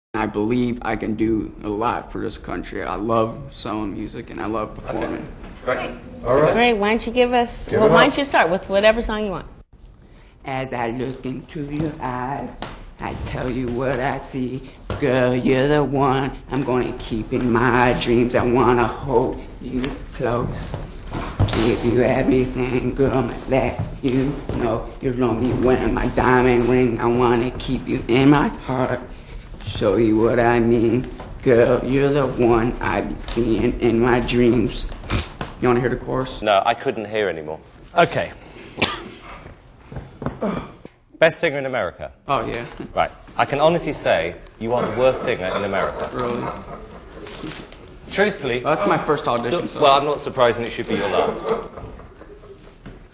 I believe I can do a lot for this country. I love selling music and I love performing. Great. All right. Great. Why don't you give us, well, why don't you start with whatever song you want? As I look into your eyes, I tell you what I see. Girl, you're the one I'm gonna keep in my dreams. I wanna hold you close, give you everything, girl, let you know you're only wearing my diamond ring. I wanna keep you in my heart, show you what I mean. Girl, you're the one I be seeing in my dreams. You wanna hear the chorus? No, I couldn't hear anymore. Okay. Best singer in America. Oh, yeah. Right. I can honestly say you are the worst singer in America. Really? Truthfully... Well, that's my first audition, so... Well, I'm not surprised, and it should be your last.